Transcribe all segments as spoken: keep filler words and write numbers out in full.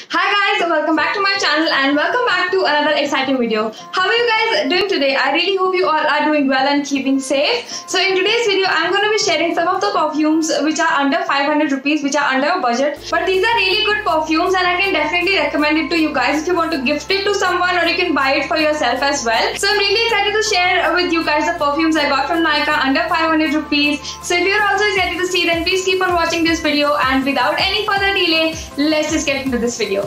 Hi guys, welcome back to my channel and welcome back to another exciting video. How are you guys doing today? I really hope you all are doing well and keeping safe. So in today's video, I'm going to be sharing some of the perfumes which are under five hundred rupees, which are under a budget. But these are really good perfumes and I can definitely recommend it to you guys if you want to gift it to someone or you can buy it for yourself as well. So I'm really excited to share with you guys the perfumes I got from Nykaa under five hundred rupees. So if you're also excited to see, then please keep on watching this video, and without any further delay, let's just get into this video.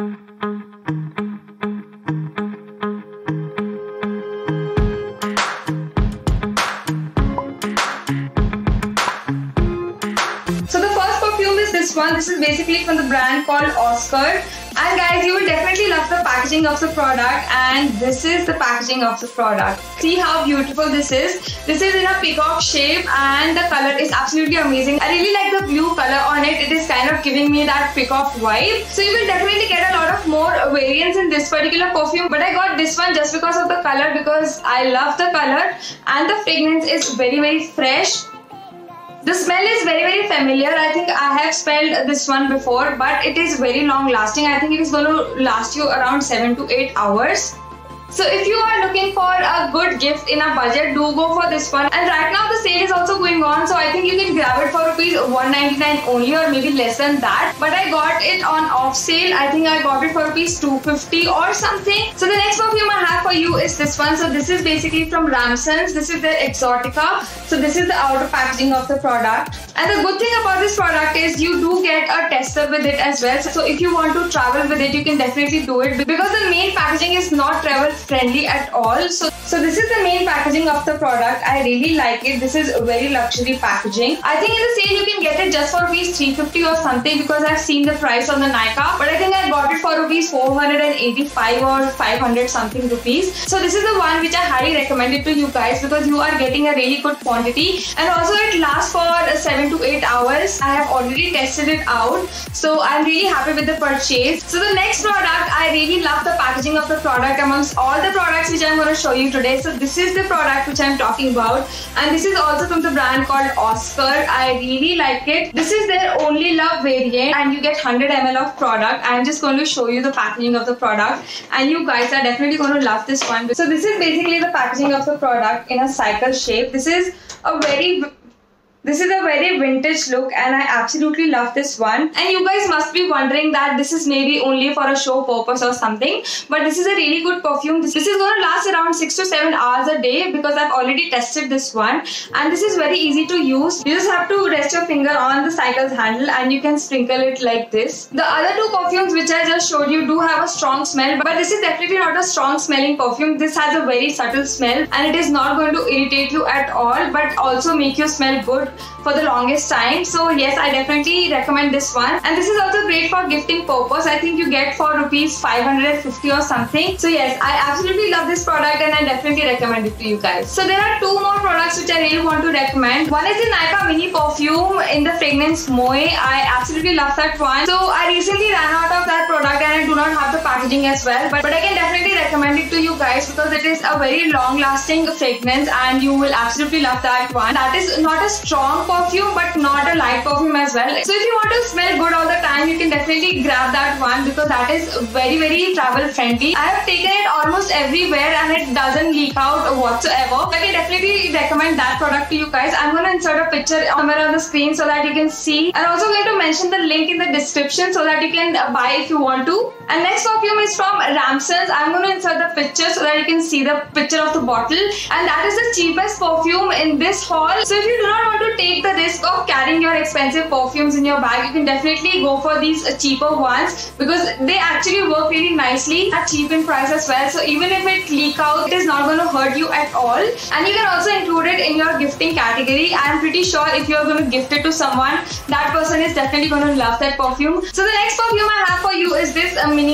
So the first perfume is this one. This is basically from the brand called Oscar. And guys, you will definitely love the packaging of the product, and this is the packaging of the product. See how beautiful this is. This is in a peacock shape and the color is absolutely amazing. I really like the blue color on it. It is kind of giving me that peacock vibe. So you will definitely get a lot of more variants in this particular perfume, but I got this one just because of the color, because I love the color and the fragrance is very very fresh. The smell is very very familiar. I think I have smelled this one before, but it is very long lasting. I think it is going to last you around seven to eight hours. So if you are looking for a good gift in a budget, do go for this one. And right now the sale is also going on, so I think you can grab it for rupees one ninety-nine only, or maybe less than that. But I got it on off sale. I think I got it for rupees two fifty or something. So the next perfume I have for you is this one. So this is basically from Ramsons. This is their Exotica. So this is the outer packaging of the product. And the good thing about this product is you do get a tester with it as well. So if you want to travel with it, you can definitely do it, because the main packaging is not travel friendly at all. So so this is the main packaging of the product. I really like it. This is very luxury packaging. I think in the sale you can get it just for rupees three fifty or something, because I've seen the price on the Nykaa, but I think I got it for rupees four hundred eighty-five or five hundred something rupees. So this is the one which I highly recommend it to you guys, because you are getting a really good quantity, and also it lasts for seven to eight hours. I have already tested it out, so I'm really happy with the purchase. So the next product, I really love the packaging of the product amongst all the products which I'm going to show you today. So this is the product which I'm talking about, and this is also from the brand called Oscar. I really like it. This is their Only Love variant, and you get one hundred milliliters of product. I'm just going to show you the packaging of the product, and you guys are definitely going to love this one. So this is basically the packaging of the product in a cycle shape. This is a very This is a very vintage look, and I absolutely love this one. And you guys must be wondering that this is maybe only for a show purpose or something, but this is a really good perfume. This, this is going to last around six to seven hours a day, because I've already tested this one, and this is very easy to use. You just have to rest your finger on the cycle's handle and you can sprinkle it like this. The other two perfumes which I just showed you do have a strong smell, but this is definitely not a strong smelling perfume. This has a very subtle smell, and it is not going to irritate you at all, but also make you smell good for the longest time. So yes, I definitely recommend this one, and this is also great for gifting purpose. I think you get for rupees five hundred fifty or something. So yes, I absolutely love this product, and I definitely recommend it to you guys. So there are two more products which I really want to recommend. One is the Nykaa mini perfume in the fragrance Moe. I absolutely love that one. So I recently ran out of that product, and I do not have the packaging as well, but, but I can definitely recommend it to you guys, because it is a very long lasting fragrance and you will absolutely love that one. That is not a strong perfume, but not a light perfume as well. So if you want to smell good all the time, you can definitely grab that one, because that is very very travel friendly. I have taken it almost everywhere and it doesn't leak out whatsoever. I can definitely recommend that product to you guys. I'm going to insert a picture somewhere on the screen so that you can see, and also going to mention the link in the description so that you can buy if you want to. And next perfume is from Ramsons. I'm going to insert the picture so that you can see the picture of the bottle, and that is the cheapest perfume in this haul. So if you do not want to take the risk of carrying your expensive perfumes in your bag, you can definitely go for these cheaper ones, because they actually work really nicely at cheap in price as well. So even if it leak out, it is not going to hurt you at all, and you can also include it in your gifting category. I'm pretty sure if you're going to gift it to someone, that person is definitely going to love that perfume. So the next perfume I have for you is this uh, Miniso Pink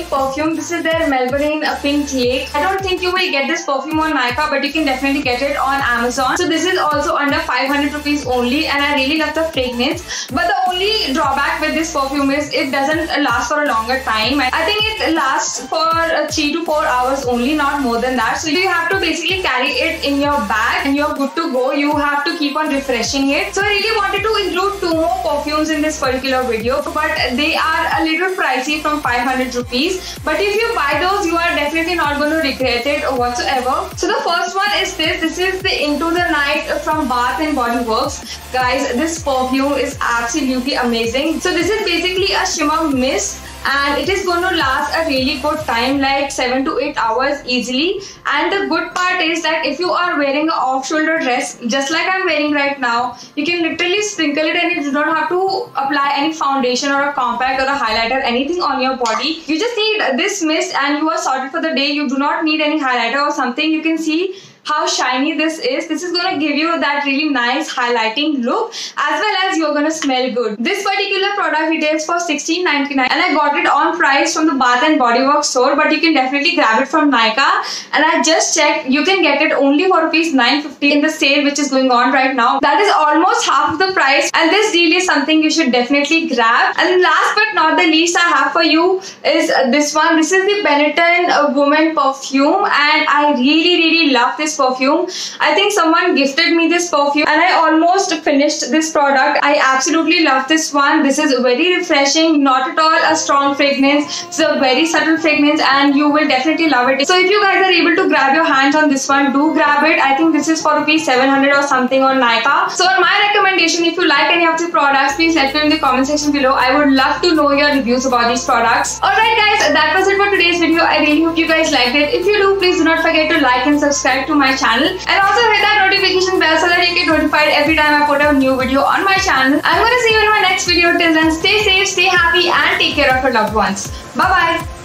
pink perfume. This is their Melbourne Pink Lake. I don't think you will get this perfume on Nykaa, but you can definitely get it on Amazon. So this is also under five hundred rupees only, and I really love the fragrance. But the only drawback with this perfume is it doesn't last for a longer time. I think it lasts for three to four hours only, not more than that. So you have to basically carry it in your bag and you're good to go. You have to keep on refreshing it. So I really wanted to include two more perfumes in this particular video, but they are a little pricey from five hundred rupees. But if you buy those, you are definitely not going to regret it whatsoever. So the first one is this. This is the Into the Night from Bath and Body Works. Guys, this perfume is absolutely amazing. So this is basically a shimmer mist, and it is going to last a really good time, like seven to eight hours easily. And the good part is that if you are wearing an off-shoulder dress, just like I'm wearing right now, you can literally sprinkle it and you do not have to apply any foundation or a compact or a highlighter, anything on your body. You just need this mist and you are sorted for the day. You do not need any highlighter or something. You can see how shiny this is. This is going to give you that really nice highlighting look, as well as you're going to smell good. This particular product retails for sixteen ninety-nine, and I got it on price from the Bath and Body Works store, but you can definitely grab it from Nykaa. And I just checked, you can get it only for rupees nine fifty in the sale which is going on right now. That is almost half of the price, and this deal is something you should definitely grab. And last but not the least, I have for you is this one. This is the Benetton Woman Perfume, and I really really love this perfume. I think someone gifted me this perfume and I almost finished this product. I absolutely love this one. This is very refreshing, not at all a strong fragrance. It's a very subtle fragrance and you will definitely love it. So if you guys are able to grab your hands on this one, do grab it. I think this is for rupees seven hundred or something on Nykaa. So on my recommendation, if you like any of the products, please let me know in the comment section below. I would love to know your reviews about these products. Alright guys, that was it for today's video. I really hope you guys liked it. If you do, please do not forget to like and subscribe to my channel, and also hit that notification bell so that you get notified every time I put a new video on my channel. I'm gonna see you in my next video. Till then, stay safe, stay happy, and take care of your loved ones. Bye bye.